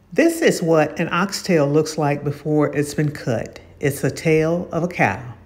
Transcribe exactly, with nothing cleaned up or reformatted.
This is what an oxtail looks like before it's been cut. It's a tail of a cow.